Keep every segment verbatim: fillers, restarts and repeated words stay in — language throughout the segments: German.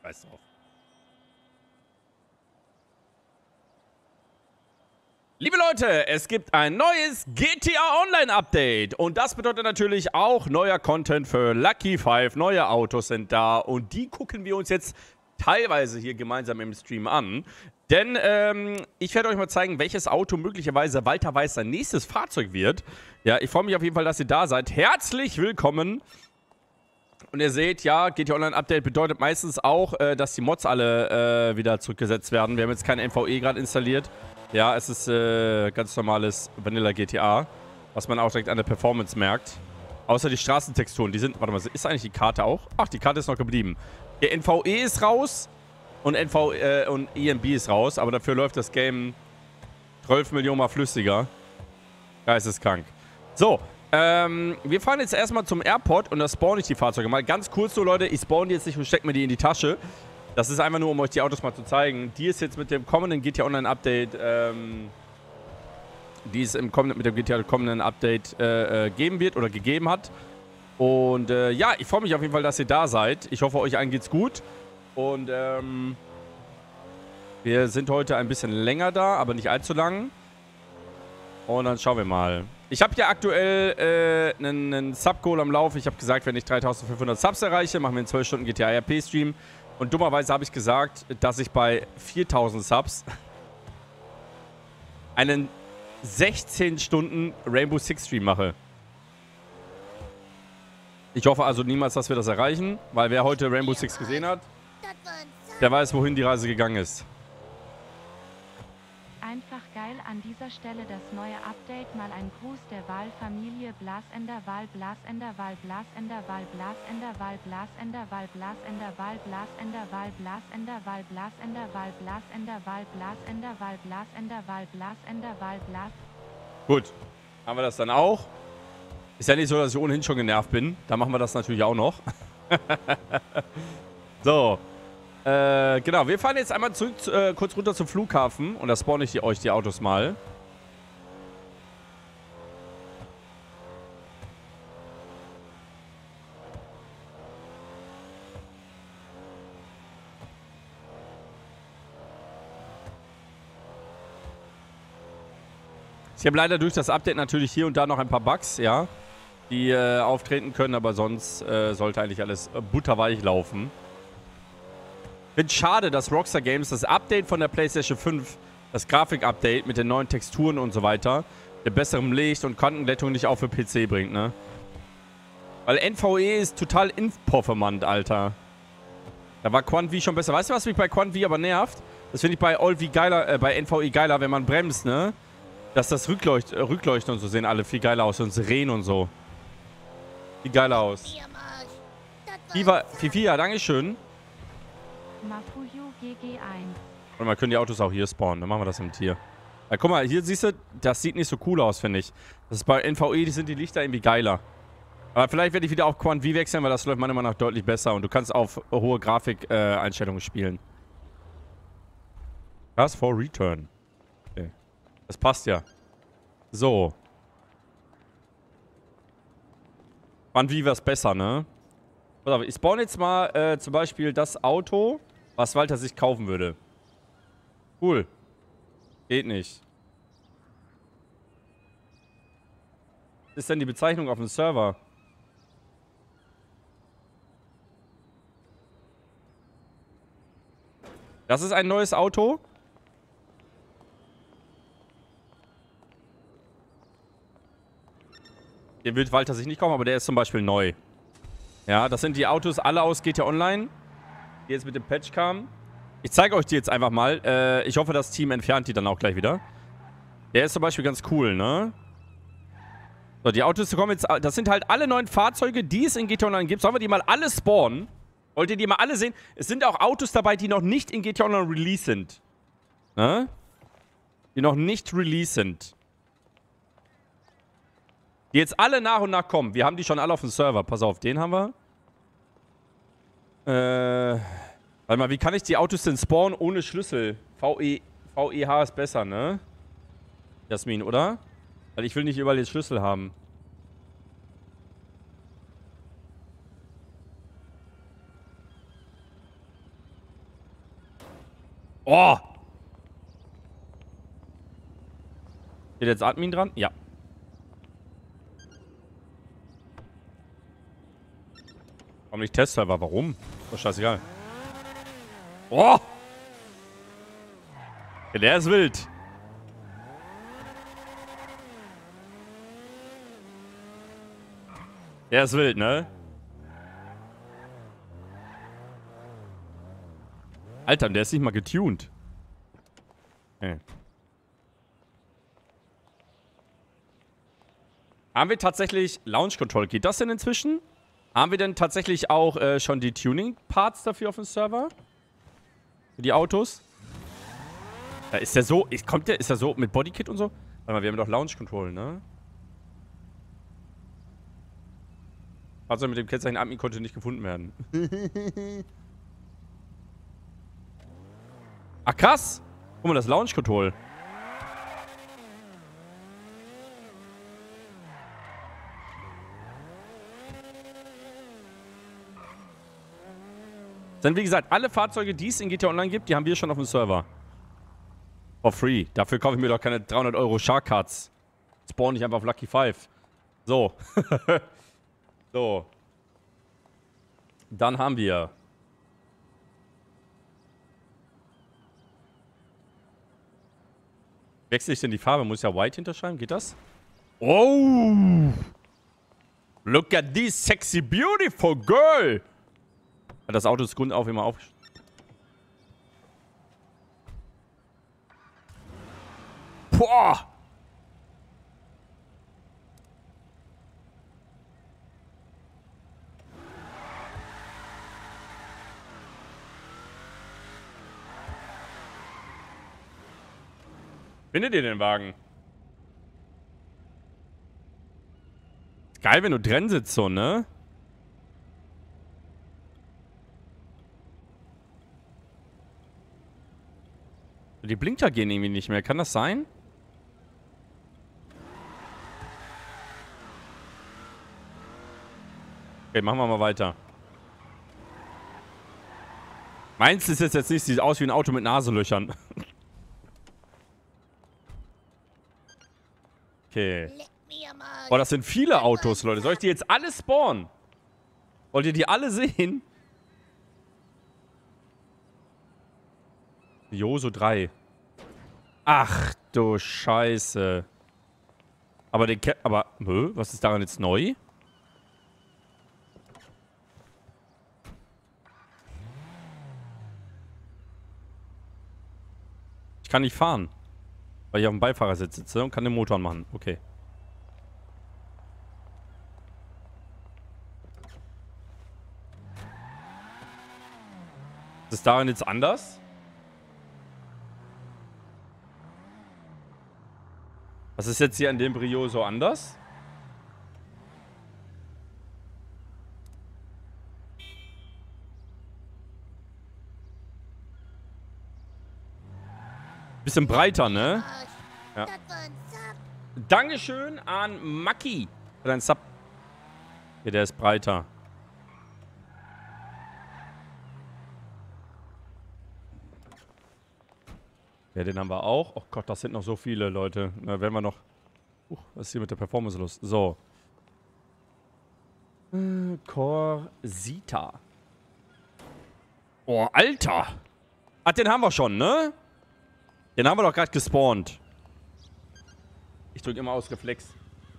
Scheiß drauf. Liebe Leute, es gibt ein neues G T A Online Update und das bedeutet natürlich auch neuer Content für Lucky Five. Neue Autos sind da und die gucken wir uns jetzt teilweise hier gemeinsam im Stream an. Denn ähm, ich werde euch mal zeigen, welches Auto möglicherweise Walter Weiß sein nächstes Fahrzeug wird. Ja, ich freue mich auf jeden Fall, dass ihr da seid. Herzlich willkommen. Und ihr seht, ja, G T A Online Update bedeutet meistens auch, äh, dass die Mods alle äh, wieder zurückgesetzt werden. Wir haben jetzt kein N V E gerade installiert. Ja, es ist äh, ganz normales Vanilla G T A, was man auch direkt an der Performance merkt. Außer die Straßentexturen, die sind, warte mal, ist eigentlich die Karte auch? Ach, die Karte ist noch geblieben. Der N V E ist raus und, N V, äh, und E M B ist raus, aber dafür läuft das Game zwölf Millionen Mal flüssiger. Geisteskrank. So, ähm, wir fahren jetzt erstmal zum Airport und da spawne ich die Fahrzeuge mal. Ganz kurz so, Leute, ich spawn die jetzt nicht und stecke mir die in die Tasche. Das ist einfach nur, um euch die Autos mal zu zeigen. Die ist jetzt mit dem kommenden G T A Online Update, ähm, die es im kommenden, mit dem G T A kommenden Update äh, äh, geben wird oder gegeben hat. Und äh, ja, ich freue mich auf jeden Fall, dass ihr da seid. Ich hoffe, euch allen geht's gut. Und ähm, wir sind heute ein bisschen länger da, aber nicht allzu lang. Und dann schauen wir mal. Ich habe ja aktuell äh, einen, einen Sub-Goal am Lauf. Ich habe gesagt, wenn ich dreitausendfünfhundert Subs erreiche, machen wir einen zwölf Stunden G T A R P-Stream. Und dummerweise habe ich gesagt, dass ich bei viertausend Subs einen sechzehn Stunden Rainbow Six Stream mache. Ich hoffe also niemals, dass wir das erreichen, weil wer heute Rainbow Six gesehen hat, der weiß, wohin die Reise gegangen ist. Einfach geil an dieser Stelle das neue Update. Mal ein Gruß der Wahlfamilie Blasender Wahl Blasender Wahl Blasender Wahl Blasender Wahl Blasender Wahl Blasender Wahl Blasender Wahl Blasender Wahl Blasender Wahl Blasender Wahl Blasender Wahl Blasender Wahl Blasender Wahl Blas. Gut, haben wir das dann auch. Ist ja nicht so, dass ich ohnehin schon genervt bin. Da machen wir das natürlich auch noch. So. Äh, genau, wir fahren jetzt einmal zurück, äh, kurz runter zum Flughafen und da spawne ich die, euch die Autos mal. Ich habe leider durch das Update natürlich hier und da noch ein paar Bugs, ja, die äh, auftreten können, aber sonst äh, sollte eigentlich alles äh, butterweich laufen. Ich finde es schade, dass Rockstar Games das Update von der PlayStation fünf, das Grafik-Update mit den neuen Texturen und so weiter, mit besserem Licht und Kantenglättung nicht auch für P C bringt, ne? Weil N V E ist total inperformant, Alter. Da war Quant V schon besser. Weißt du, was mich bei Quant V aber nervt? Das finde ich bei All V geiler, äh, bei N V E geiler, wenn man bremst, ne? Dass das Rückleucht, äh, Rückleuchten und so sehen alle viel geiler aus und Sirenen und so. Sieht geiler aus. Fifa, Fifia, dankeschön. Mafuyu G G eins. Und man können die Autos auch hier spawnen. Dann machen wir das im Tier. Ja, guck mal, hier siehst du, das sieht nicht so cool aus, finde ich. Das ist bei N V E, die sind die Lichter irgendwie geiler. Aber vielleicht werde ich wieder auf Quant V wechseln, weil das läuft meiner Meinung nach deutlich besser. Und du kannst auf hohe Grafik-Einstellungen äh, spielen. Das for Return. Okay. Das passt ja. So. Quant V wäre es besser, ne? Pass auf, ich spawn jetzt mal äh, zum Beispiel das Auto, was Walter sich kaufen würde. Cool. Geht nicht. Was ist denn die Bezeichnung auf dem Server? Das ist ein neues Auto. Den wird Walter sich nicht kaufen, aber der ist zum Beispiel neu. Ja, das sind die Autos alle aus G T A Online, die jetzt mit dem Patch kamen. Ich zeige euch die jetzt einfach mal. Äh, ich hoffe, das Team entfernt die dann auch gleich wieder. Der ist zum Beispiel ganz cool, ne? So, die Autos kommen jetzt... Das sind halt alle neuen Fahrzeuge, die es in G T A Online gibt. Sollen wir die mal alle spawnen? Wollt ihr die mal alle sehen? Es sind auch Autos dabei, die noch nicht in G T A Online Release sind. Ne? Die noch nicht Release sind. Die jetzt alle nach und nach kommen. Wir haben die schon alle auf dem Server. Pass auf, den haben wir. Äh... Warte mal, wie kann ich die Autos denn spawnen ohne Schlüssel? V E H ist besser, ne? Jasmin, oder? Weil ich will nicht überall den Schlüssel haben. Oh! Steht jetzt Admin dran? Ja. Warum nicht Testserver? Warum? Ist doch scheißegal. Oh! Ja, der ist wild. Der ist wild, ne? Alter, der ist nicht mal getuned. Okay. Haben wir tatsächlich Launch Control? Geht das denn inzwischen? Haben wir denn tatsächlich auch äh, schon die Tuning-Parts dafür auf dem Server? Für die Autos? Da ist der so, ist, kommt der, ist der so mit Bodykit und so? Warte mal, wir haben doch Launch Control, ne? Fahrzeug mit dem Kennzeichen Admin konnte nicht gefunden werden. Ach krass! Guck mal, das Launch Control. Denn wie gesagt, alle Fahrzeuge, die es in G T A Online gibt, die haben wir schon auf dem Server. For free. Dafür kaufe ich mir doch keine dreihundert Euro Shark Cards. Spawn ich einfach auf Lucky Five. So. So. Dann haben wir... Wechsle ich denn die Farbe? Muss ja White hinterschreiben? Geht das? Oh! Look at this sexy, beautiful girl! Das Auto ist grundauf immer auf. Boah! Findet ihr den Wagen? Ist geil, wenn du drin sitzt, so, ne? Die Blinker gehen irgendwie nicht mehr. Kann das sein? Okay, machen wir mal weiter. Meins ist jetzt nicht, sieht aus wie ein Auto mit Nasenlöchern. Okay. Boah, das sind viele Autos, Leute. Soll ich die jetzt alle spawnen? Wollt ihr die alle sehen? Joso drei. Ach du Scheiße. Aber den Ke Aber, hä? Was ist daran jetzt neu? Ich kann nicht fahren. Weil ich auf dem Beifahrersitz sitze und kann den Motor anmachen. Okay. Ist es daran jetzt anders? Was ist jetzt hier an dem Brio so anders? Bisschen breiter, ne? Ja. Dankeschön an Maki für deinen Sub. Hier, der ist breiter. Ja, den haben wir auch. Oh Gott, das sind noch so viele, Leute. Na, werden wir noch... Uh, was ist hier mit der Performance los? So. Äh, Corsita. Oh, Alter. Ach, den haben wir schon, ne? Den haben wir doch gerade gespawnt. Ich drücke immer aus Reflex.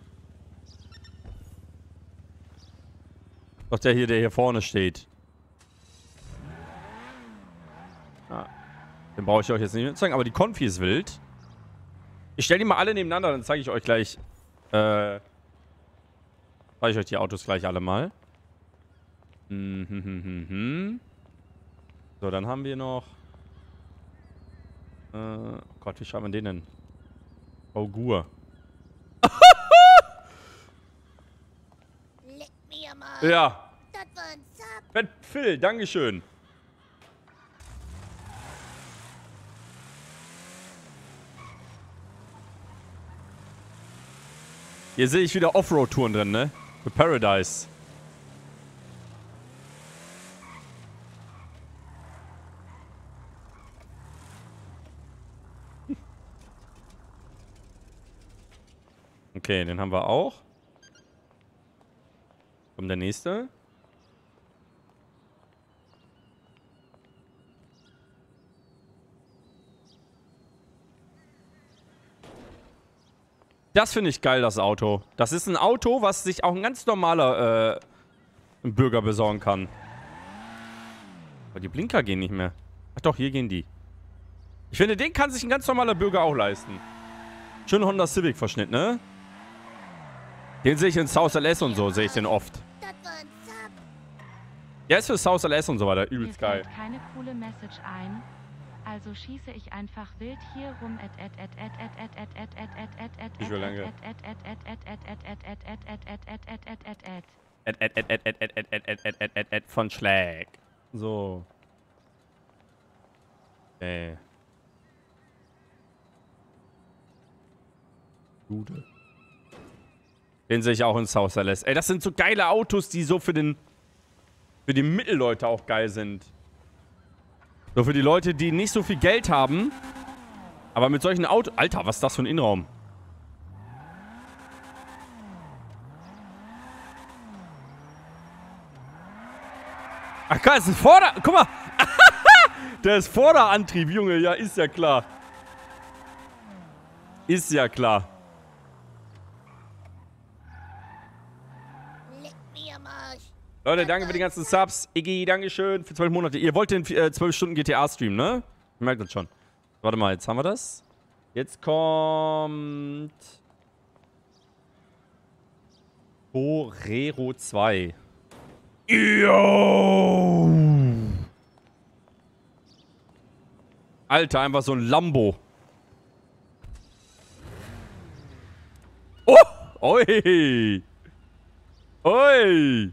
Doch der hier, der hier vorne steht. Ah. Den brauche ich euch jetzt nicht mehr zeigen, aber die Konfi ist wild. Ich stelle die mal alle nebeneinander, dann zeige ich euch gleich. Äh. Zeige ich euch die Autos gleich alle mal. Hm, hm, hm, hm, hm. So, dann haben wir noch. Äh, oh Gott, wie schreibt man den denn? Augur. Ja. Fett Phil, Dankeschön. Hier sehe ich wieder Offroad-Touren drin, ne? Für Paradise. Okay, den haben wir auch. Kommt der nächste. Das finde ich geil, das Auto. Das ist ein Auto, was sich auch ein ganz normaler äh, Bürger besorgen kann. Aber die Blinker gehen nicht mehr. Ach doch, hier gehen die. Ich finde, den kann sich ein ganz normaler Bürger auch leisten. Schön Honda Civic Verschnitt, ne? Den sehe ich in South L S und so, sehe ich den oft. Der ist für South L S und so weiter übelst geil. Mir fällt keine coole Message ein. Also schieße ich einfach wild hier rum. Ich will lange. Von Schlag. So. Okay. Gute. Den sehe ich auch in South L S. Ey, das sind so geile Autos, die so für den für die Mittelleute auch geil sind. So für die Leute, die nicht so viel Geld haben. Aber mit solchen Autos... Alter, was ist das für ein Innenraum? Ach geil, das ist ein Vorder... Guck mal. Der ist Vorderantrieb, Junge. Ja, ist ja klar. Ist ja klar. Leute, danke für die ganzen Subs. Iggy, dankeschön für zwölf Monate. Ihr wollt den äh, zwölf Stunden G T A streamen, ne? Ich merke das schon. Warte mal, jetzt haben wir das. Jetzt kommt... Torero zwei. Yo! Alter, einfach so ein Lambo. Oh! Oi! Oi!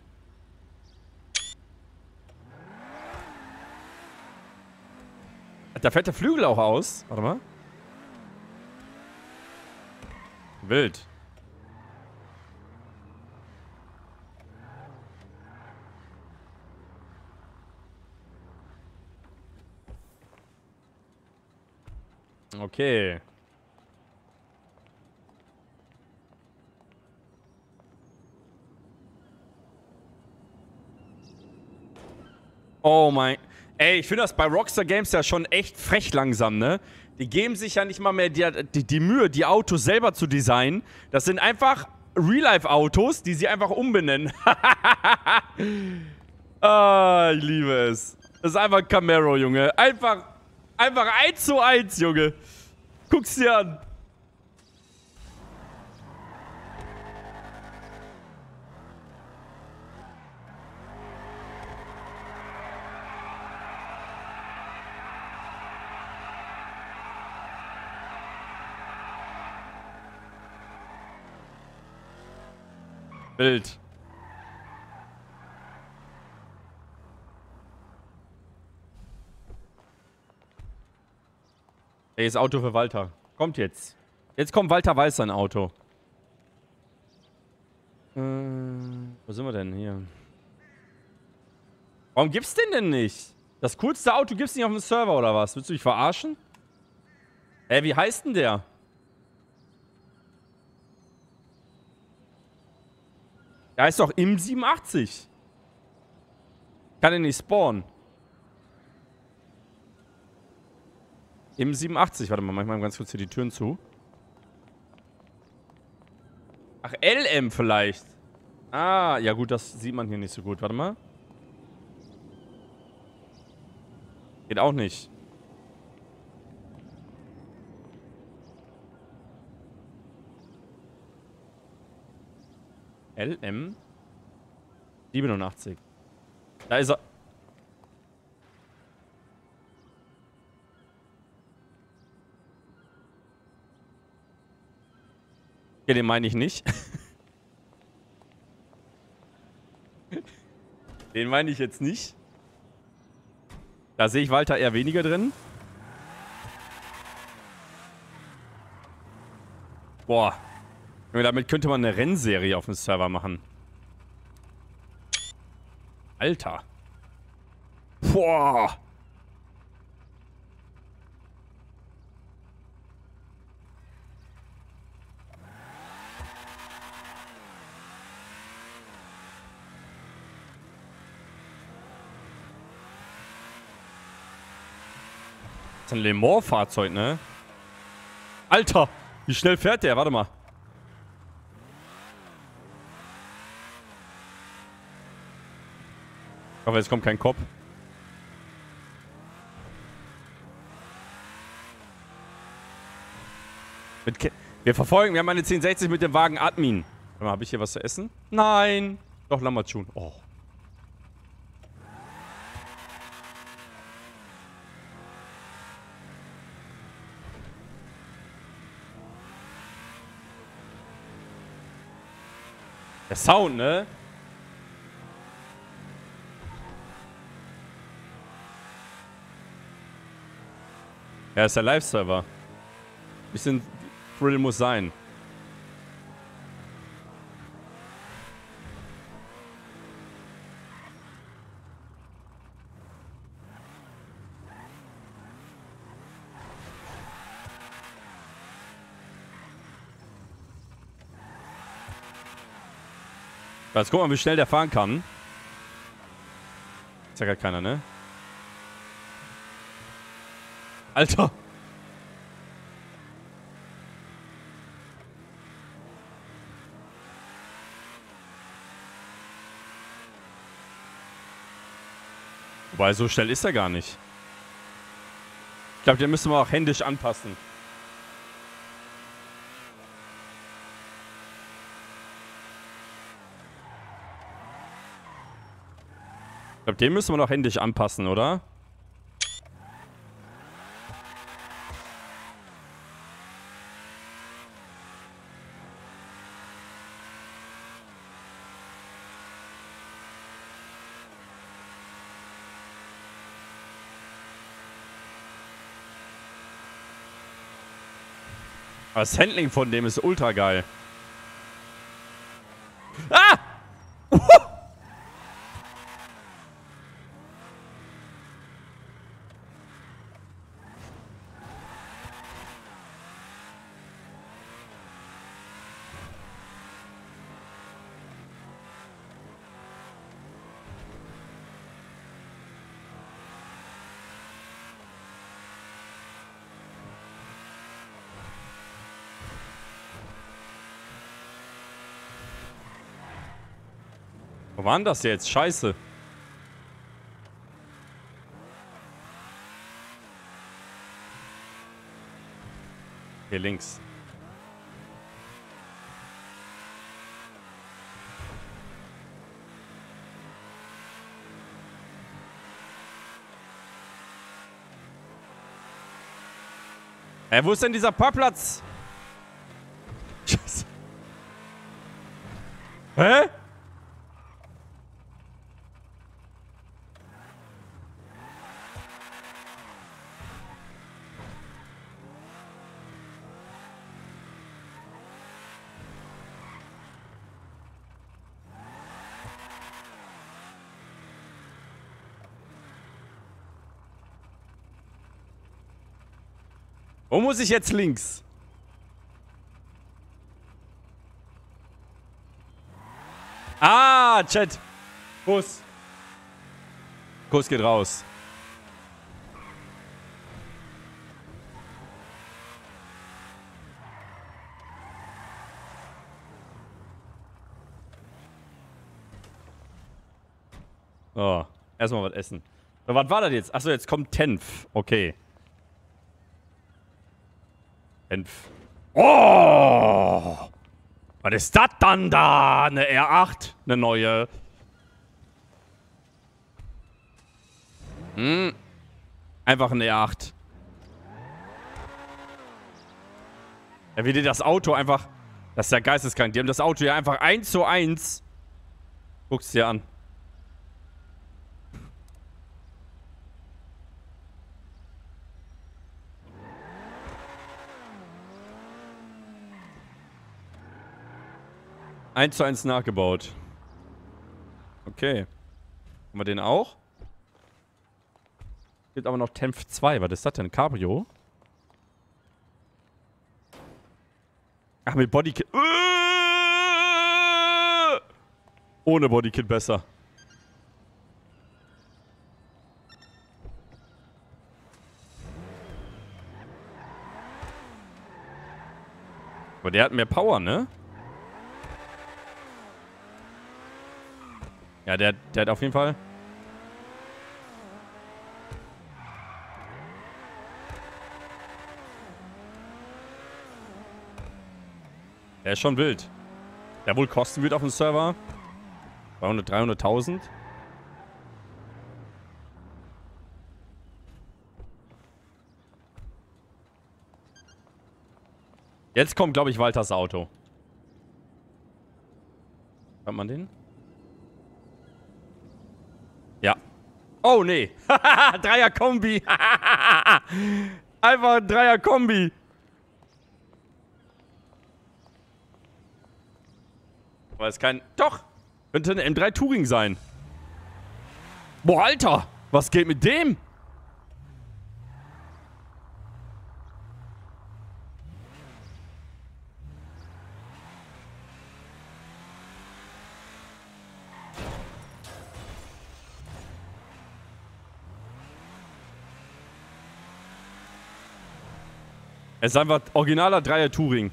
Da fährt der Flügel auch aus. Warte mal. Wild. Okay. Oh mein... Ey, ich finde das bei Rockstar Games ja schon echt frech langsam, ne? Die geben sich ja nicht mal mehr die, die, die Mühe, die Autos selber zu designen. Das sind einfach Real-Life-Autos, die sie einfach umbenennen. Ah, ich liebe es. Das ist einfach ein Camaro, Junge. Einfach, einfach eins zu eins, Junge. Guck's dir an. Bild. Ey, das Auto für Walter. Kommt jetzt. Jetzt kommt Walter Weiß sein Auto. Äh, wo sind wir denn hier? Warum gibt's den denn nicht? Das coolste Auto gibt's nicht auf dem Server oder was? Willst du mich verarschen? Ey, wie heißt denn der? Der heißt doch im siebenundachtzig. Kann den nicht spawnen. Im siebenundachtzig. Warte mal, mach mal ganz kurz hier die Türen zu. Ach, L M vielleicht. Ah, ja gut, das sieht man hier nicht so gut. Warte mal. Geht auch nicht. L M siebenundachtzig. Da ist er. Ja, den meine ich nicht. Den meine ich jetzt nicht. Da sehe ich Walter eher weniger drin. Boah. Damit könnte man eine Rennserie auf dem Server machen. Alter. Boah. Das ist ein Le Mans-Fahrzeug, ne? Alter, wie schnell fährt der? Warte mal. Ich hoffe, jetzt kommt kein Kopf. Mit Ke wir verfolgen, wir haben eine zehn sechzig mit dem Wagen Admin. Warte mal, habe ich hier was zu essen? Nein. Doch, Lammertschun. Oh. Der Sound, ne? Ja, ist der Live-Server. Bisschen Thrill muss sein. Jetzt guck mal, wie schnell der fahren kann. Ist ja gar keiner, ne? Alter! Wobei, so schnell ist er gar nicht. Ich glaube, den müssen wir auch händisch anpassen. Ich glaube, den müssen wir noch händisch anpassen, oder? Das Handling von dem ist ultra geil. Ah! Wo war denn das jetzt? Scheiße. Hier links. Ey, wo ist denn dieser Parkplatz? Scheiße. Hä? Wo muss ich jetzt links? Ah, Chat. Kuss. Kuss geht raus. So, erstmal was essen. So, was war das jetzt? Achso, jetzt kommt Tenf. Okay. Tenf. Oh! Was ist das dann da? Eine R acht? Eine neue. Hm. Einfach eine R acht. Ja, wie die das Auto einfach... Das ist ja geisteskrank. Die haben das Auto ja einfach eins zu eins. Guck's dir an. eins zu eins nachgebaut. Okay. Haben wir den auch? Gibt aber noch Tenf zwei. Was ist das denn? Cabrio? Ach, mit Bodykit. Uh! Ohne Bodykit besser. Aber der hat mehr Power, ne? Ja, der, der hat auf jeden Fall... Der ist schon wild. Der wohl kosten wird auf dem Server. zweihundert, dreihunderttausend. Jetzt kommt, glaube ich, Walters Auto. Hat man den? Ja. Oh, nee. Dreier-Kombi. Einfach ein Dreier-Kombi. Aber es kann... Doch! Könnte eine M drei Touring sein. Boah, Alter! Was geht mit dem? Es ist einfach originaler Dreier Touring.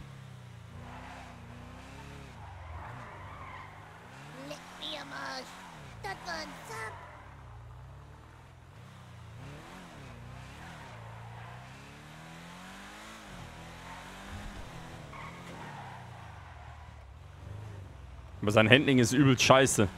Aber sein Handling ist übel scheiße.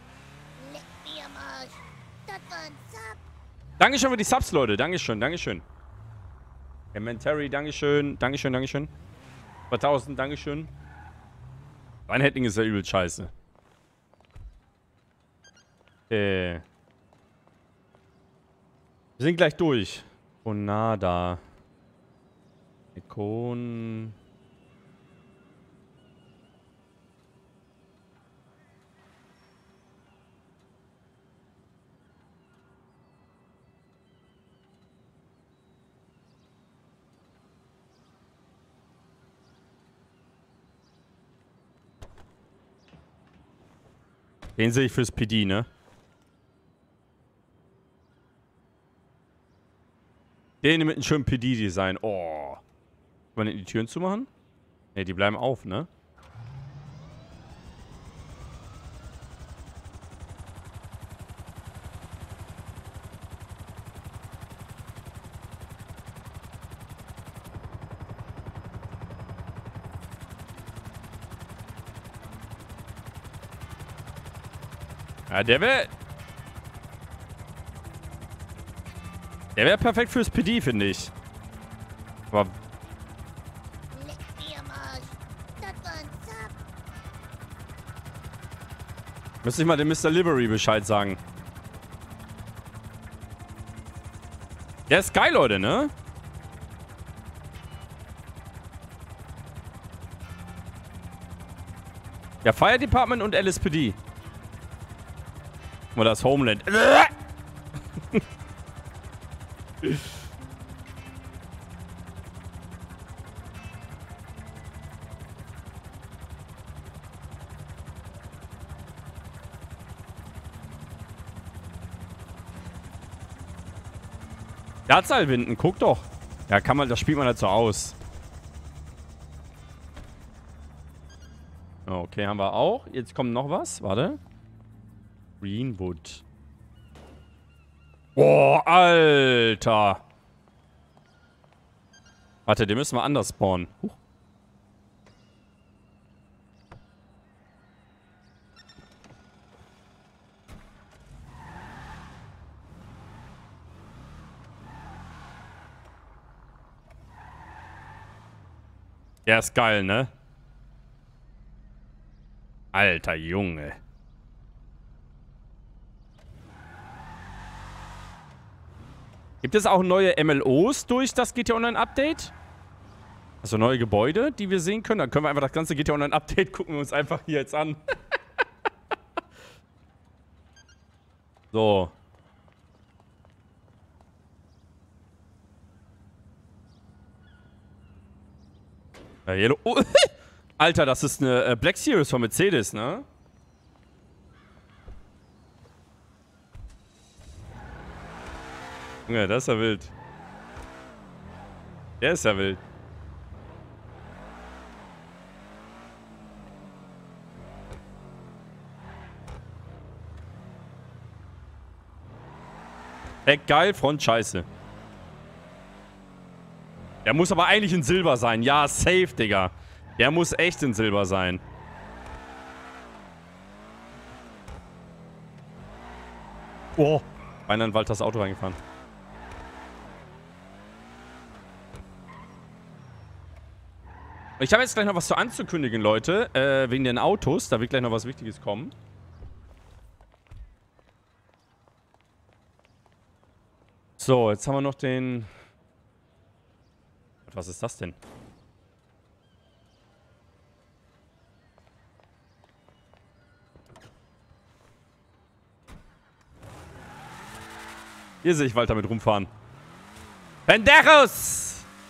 Dankeschön für die Subs, Leute. Dankeschön, Dankeschön. Elementary, Dankeschön, Dankeschön, Dankeschön. zweitausend, Dankeschön. Mein Handling ist ja übel scheiße. Äh. Wir sind gleich durch. Oh, nada. Ikon. Den sehe ich fürs P D, ne? Den mit einem schönen P D-Design. Oh. Kann man die Türen zumachen? Ne, die bleiben auf, ne? Ja, der wäre... Der wäre perfekt fürs P D, finde ich. Aber... Müsste ich mal dem Mister Livery Bescheid sagen. Der ist geil, Leute, ne? Ja, Fire Department und L S P D. Oder das Homeland. Dartseilwinden, guck doch. Ja, kann man, das spielt man halt so aus. Okay, haben wir auch. Jetzt kommt noch was. Warte. Greenwood. Boah, Alter. Warte, den müssen wir anders spawnen. Huch. Der ist geil, ne? Alter Junge. Gibt es auch neue M L Os durch das G T A Online Update? Also neue Gebäude, die wir sehen können? Dann können wir einfach das ganze G T A Online Update gucken wir uns einfach hier jetzt an. So. Ja, Yellow. Oh. Alter, das ist eine äh, Black Series von Mercedes, ne? Ja, das ist ja wild. Der ist ja wild. Heck geil, Front scheiße. Der muss aber eigentlich in Silber sein. Ja, safe, Digga. Der muss echt in Silber sein. Oh. Beinahe in Walters Auto reingefahren. Ich habe jetzt gleich noch was zu anzukündigen, Leute. Äh, wegen den Autos. Da wird gleich noch was Wichtiges kommen. So, jetzt haben wir noch den... Was ist das denn? Hier sehe ich Walter mit rumfahren. Pendejos!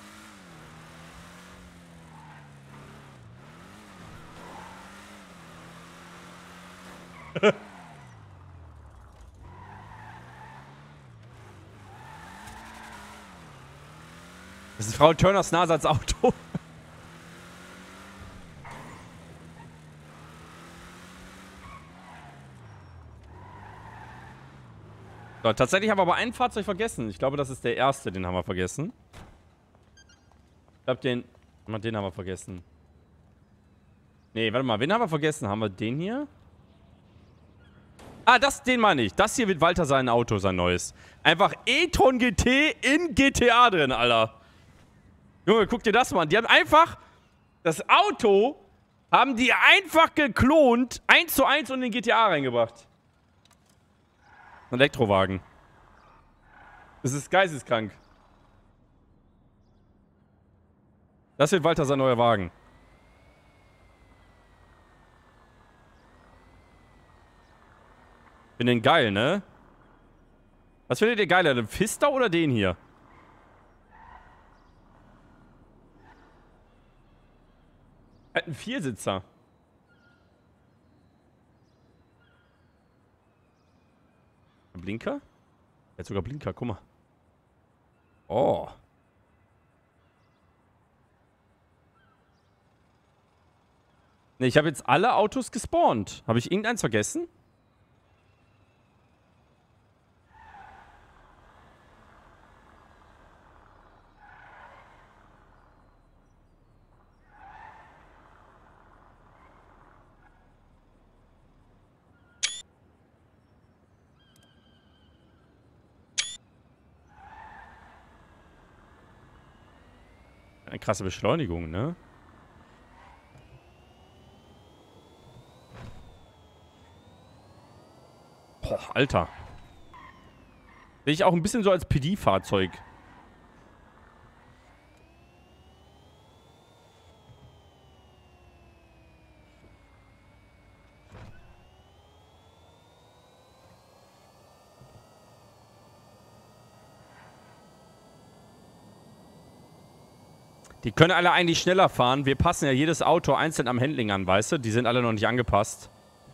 Das ist Frau Turners Nase als Auto. So, tatsächlich haben wir aber ein Fahrzeug vergessen. Ich glaube, das ist der erste, den haben wir vergessen. Ich glaube, den... Den haben wir vergessen. Nee, warte mal, wen haben wir vergessen? Haben wir den hier? Ah, das, den meine ich. Das hier wird Walter sein Auto, sein neues. Einfach e-tron G T in G T A drin, Alter. Junge, guck dir das mal an. Die haben einfach das Auto, haben die einfach geklont, eins zu eins und in den G T A reingebracht. Ein Elektrowagen. Das ist geisteskrank. Das wird Walter sein neuer Wagen. Bin den geil, ne? Was findet ihr geiler, den Pfister oder den hier? Er hat einen Viersitzer. Ein Blinker? Er hat sogar Blinker, guck mal. Oh. Ne, ich habe jetzt alle Autos gespawnt. Habe ich irgendeins vergessen? Eine krasse Beschleunigung, ne? Boah, Alter. Sehe ich auch ein bisschen so als P D-Fahrzeug. Die können alle eigentlich schneller fahren. Wir passen ja jedes Auto einzeln am Handling an, weißt du? Die sind alle noch nicht angepasst.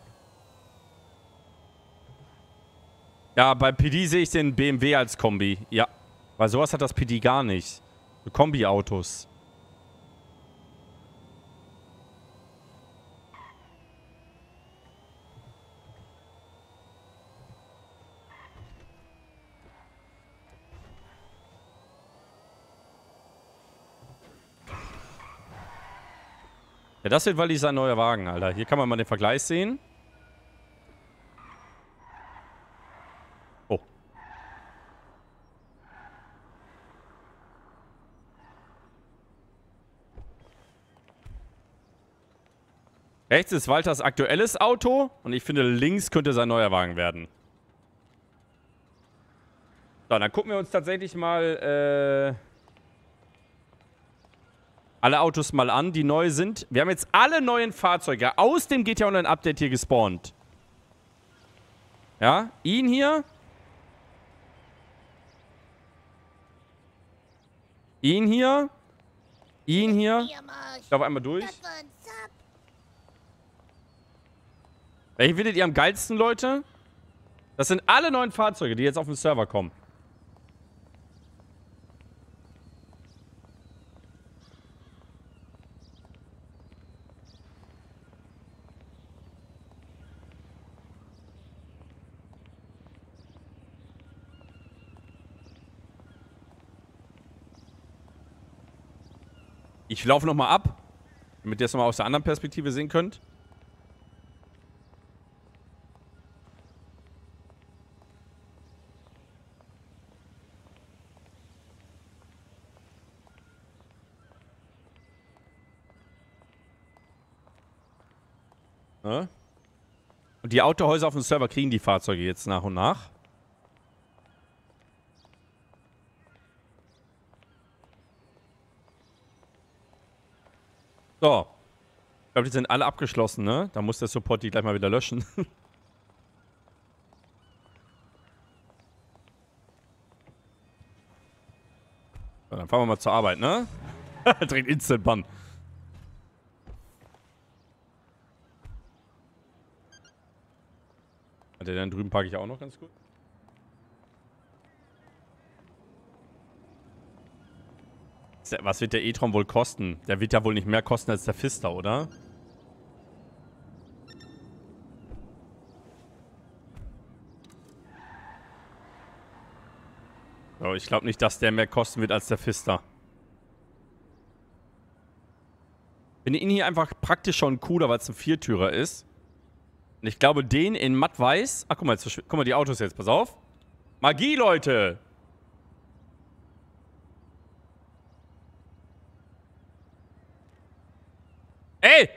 Ja, bei P D sehe ich den B M W als Kombi. Ja, weil sowas hat das P D gar nicht. So Kombi-Autos. Ja, das wird weil dieser neue Wagen, Alter. Hier kann man mal den Vergleich sehen. Oh. Rechts ist Walters aktuelles Auto und ich finde, links könnte sein neuer Wagen werden. So, dann gucken wir uns tatsächlich mal äh, alle Autos mal an, die neu sind. Wir haben jetzt alle neuen Fahrzeuge aus dem G T A Online Update hier gespawnt. Ja, ihn hier. Ihn hier. Ihn hier. Ich laufe einmal durch. Welche findet ihr am geilsten, Leute? Das sind alle neuen Fahrzeuge, die jetzt auf den Server kommen. Ich laufe nochmal ab, damit ihr es nochmal aus der anderen Perspektive sehen könnt. Ja. Und die Autohäuser auf dem Server kriegen die Fahrzeuge jetzt nach und nach. So. Ich glaube, die sind alle abgeschlossen, ne? Da muss der Support die gleich mal wieder löschen. So, dann fahren wir mal zur Arbeit, ne? Direkt Instant Bann. Den dann drüben parke ich auch noch ganz gut. Was wird der e-tron wohl kosten? Der wird ja wohl nicht mehr kosten als der Fister, oder? So, ich glaube nicht, dass der mehr kosten wird als der Fister. Finde ihn hier einfach praktisch schon cooler, weil es ein Viertürer ist. Und ich glaube, den in matt weiß. Ach, guck mal, jetzt, guck mal, die Autos jetzt, pass auf. Magie, Leute! Ey!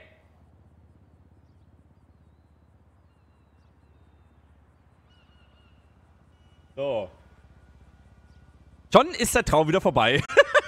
So. Schon ist der Traum wieder vorbei.